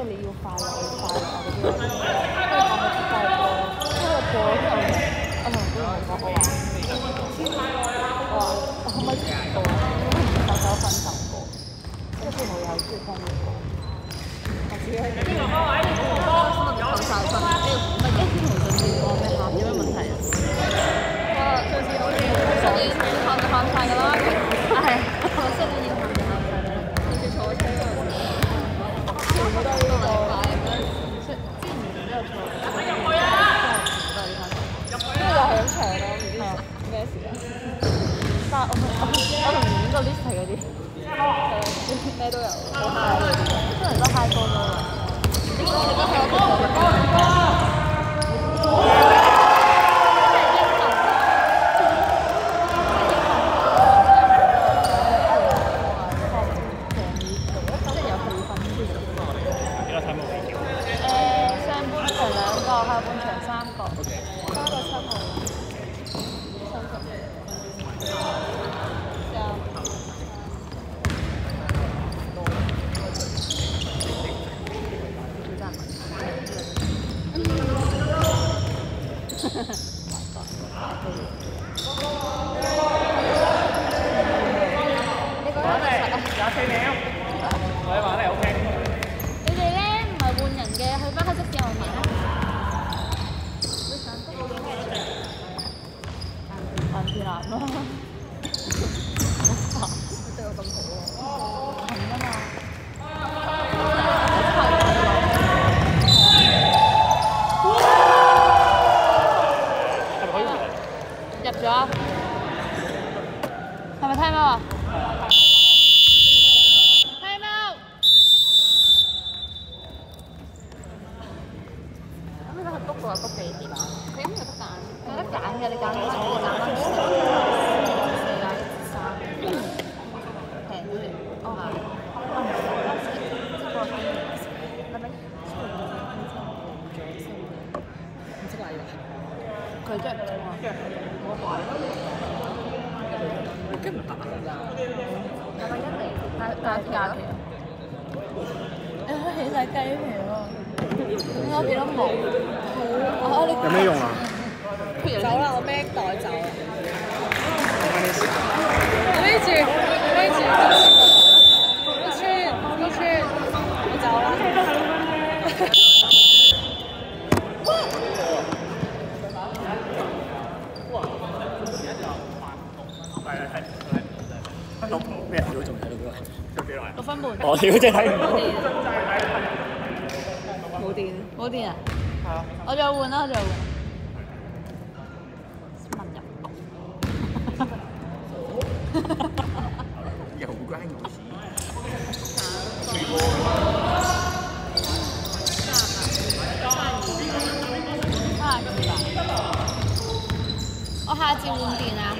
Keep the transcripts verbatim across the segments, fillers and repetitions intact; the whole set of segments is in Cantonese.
你要快樂要快樂嗰啲咧，跟住我咪接快樂歌，跟住播咗之後就我同觀眾講我話，我話我可唔可以接歌？我首首分首歌，跟住我有中意聽嘅歌。我自己喺度。呢個方位，呢個方位，心入面扣晒分，呢個唔係一啲同上次講咩喊有咩問題啊？哇！上次好似上年要喊就喊晒㗎啦，係我上年要喊就喊晒啦。上次坐車嗰陣時，全部都係呢個禮拜咁樣，之前都有坐。入去啊！入去啊！呢個就響場咯，唔知咩事啊？但係我我我同年個 list 係嗰啲。咩都有，好 high，啲人都 high 過咗啦。你都你都喺我度做嘅。即係有氣氛啲。幾多題目？誒，上半場兩個，下半場三個。三個七號。三個。 有咩用啊？ 走啦！我孭袋走啦。孭住，孭住，一圈，一圈，我走啦。 六咩？如果仲睇到嗰個， 六分半。 我屌真係睇唔到。 冇電。冇電啊？係啊。我再換啦，我再換。 又關我事。 我下次換電啊！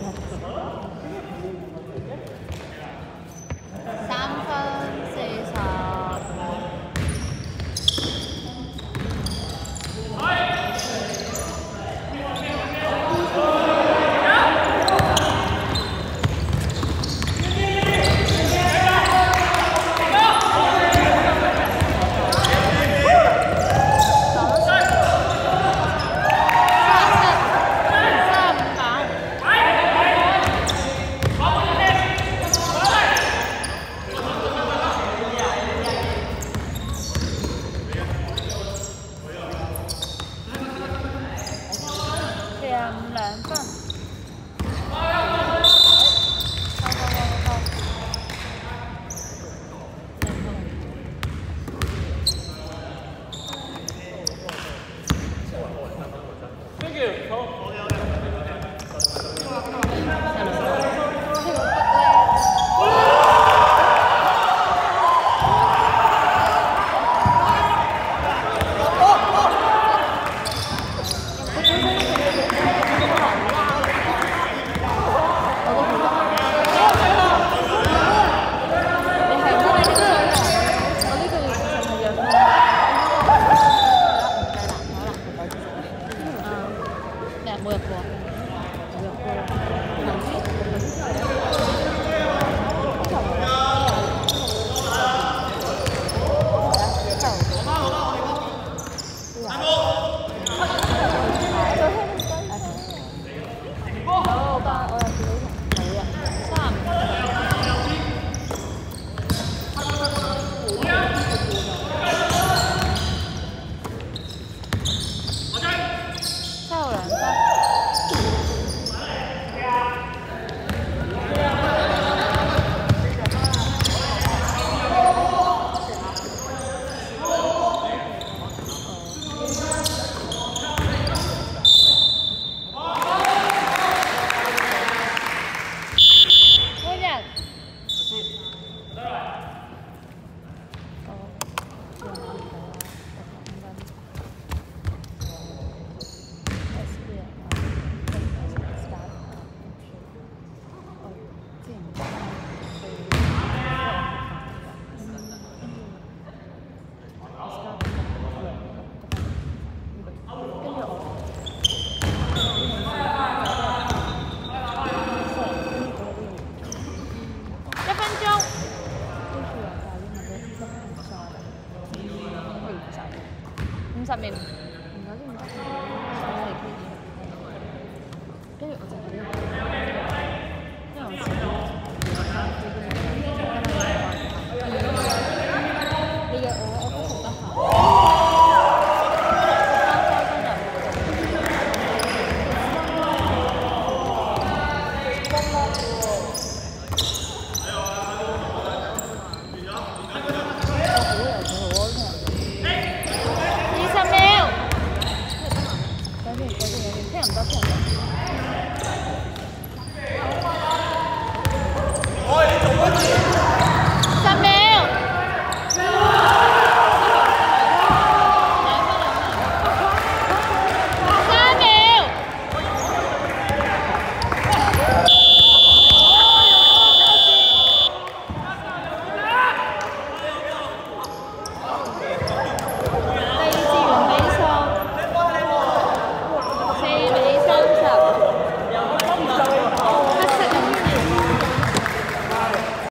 三分四十。 前我睇啦，我講緊 S P L 啊，跟住 staff 啊，跟住我之前去去跟住 staff 跟住我。一分鐘，跟住又教英文都都唔錯嘅，五十五十秒。